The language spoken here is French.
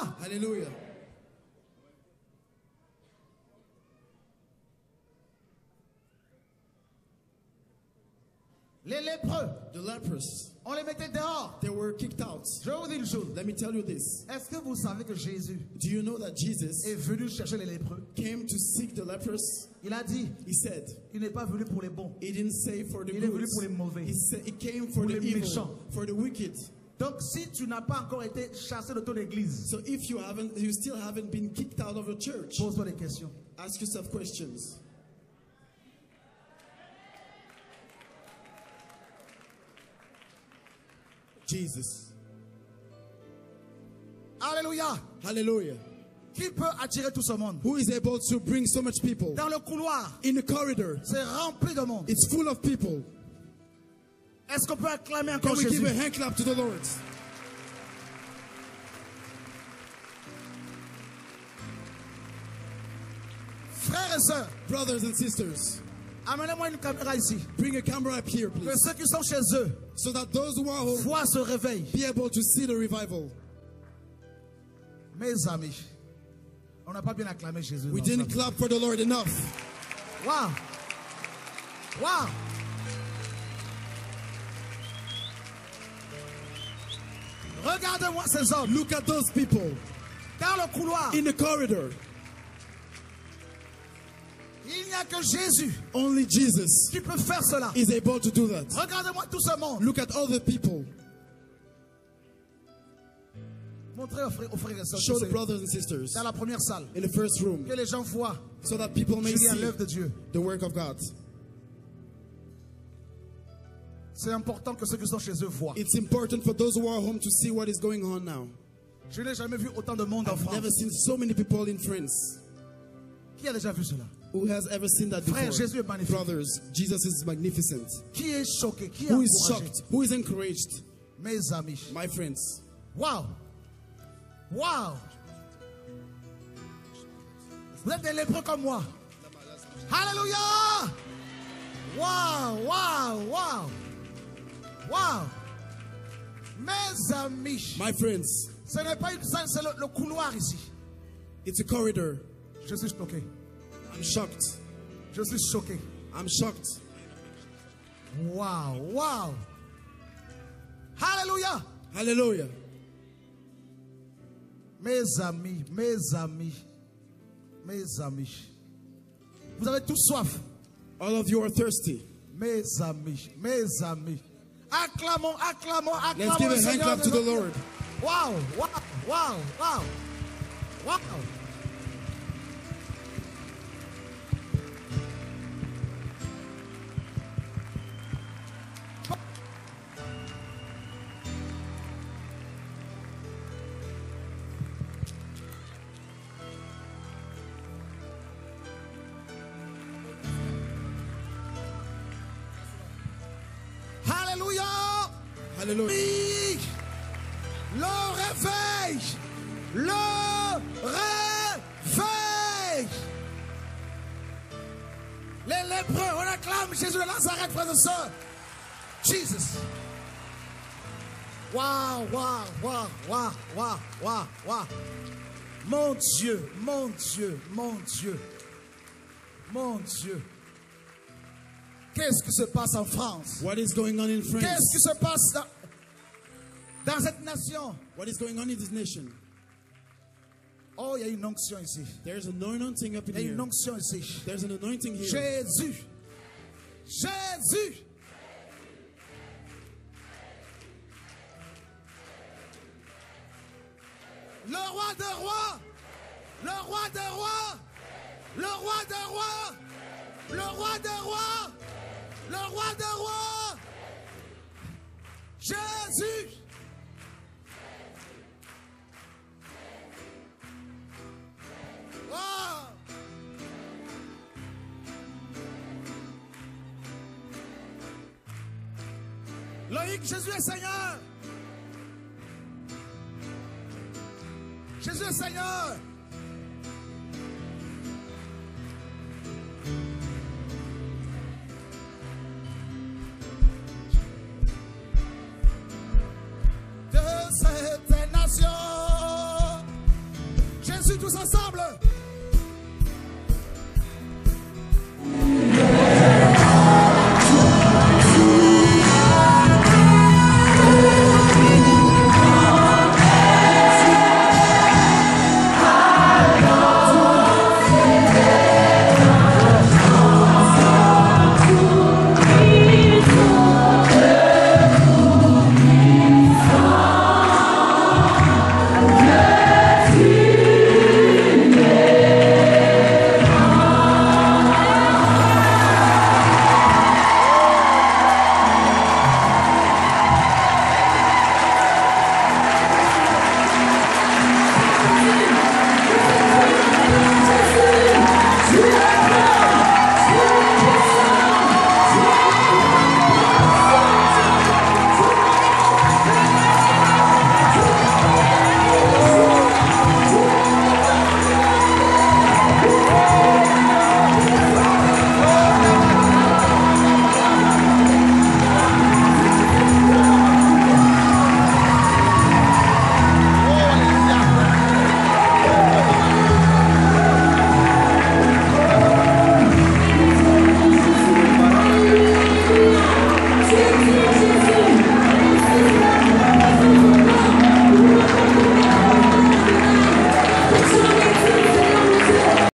Hallelujah. Les lépreux, The lepers, on les mettait dehors. they were kicked out. Je vais vous dire une chose. Let me tell you this. Est-ce que vous savez que Jésus Do you know that Jesus est venu chercher les lépreux? came to seek the lepers? Il a dit, He said, il n'est pas venu pour les bons. he didn't say for the Il est venu good. pour les mauvais. He said he came for Pour the les evil, méchants. for the wicked. Donc si tu n'as pas encore été chassé de ton église, So if you still haven't been kicked out of a church, pose-toi des questions. ask yourself questions. Jesus. Alléluia. Hallelujah. Qui peut attirer tout ce monde? Who is able to bring so much people? Dans le couloir, In the corridor, c'est rempli de monde. it's full of people. Est-ce qu'on peut acclamer Can encore we give Jésus? a hand clap to the Lord? Frères et sœurs, Brothers and sisters, amenez-moi une caméra ici. bring a camera up here, Que please, ceux qui sont chez eux so that those who are home voient ce réveil. be able to see the revival. Mes amis, on n'a pas bien acclamé Jésus. We non, didn't ça. clap for the Lord enough. Waouh! Waouh! Regardez-moi ces hommes Look at those people dans le couloir. in the corridor. Il n'y a que Jésus Only Jesus qui peut faire cela. is able to do that. Regardez-moi tout ce monde. Look at all the people. Montrez aux frères et sœurs. Show the C'est brothers and sisters dans la première salle. in the first room Que les gens voient so that people may Julien see l'œuvre de Dieu. the work of God. C'est important que ceux qui sont chez eux voient. It's important for those who are home to see what is going on now. Je n'ai jamais vu autant de monde en I've never France. seen so many people in France. Qui a déjà vu cela? Who has ever seen that before? Frère, Jésus est magnifique. Brothers, Jesus is magnificent. Qui est choqué? Qui est Who is encouragé? shocked? Who is encouraged? Mes amis. My friends. Waouh! Waouh! Vous êtes des lépreux comme moi. Alléluia! Waouh! Waouh! Waouh! Waouh! Mes amis. My friends. Ce n'est pas une salle, c'est le couloir ici. It's a corridor. Je suis choqué. I'm shocked. Je suis choqué. I'm shocked. Waouh! Waouh! Alléluia! Hallelujah. Mes amis, mes amis, mes amis. Vous avez tous soif. All of you are thirsty. Mes amis, mes amis. Acclamons, acclamons, acclamons. Let's give a le hand Seigneur clap de to the notre Dieu. Lord. Wow, wow, wow, wow, wow. Alléluia. Hallelujah. Oui. Le réveil. Le réveil. Les lépreux, on acclame Jésus de Nazareth, frères et sœurs. Jesus. Waouh, waouh, waouh, waouh, waouh, waouh, waouh. Mon Dieu, mon Dieu, mon Dieu. Mon Dieu. Qu'est-ce qui se passe en France? What is going on in Qu'est-ce France? qui se passe dans cette nation? What is going on in this nation? Oh, il y a une onction ici. There's an anointing up in Il y a une here. onction ici. There's an anointing here. Jésus. Jésus. Le roi des rois. Le roi des rois. Le roi des rois. Le roi des rois. Le roi des rois. Jésus. Wow. Loïc, Jésus est Seigneur. Jésus est Seigneur. De cette nation, tous ensemble.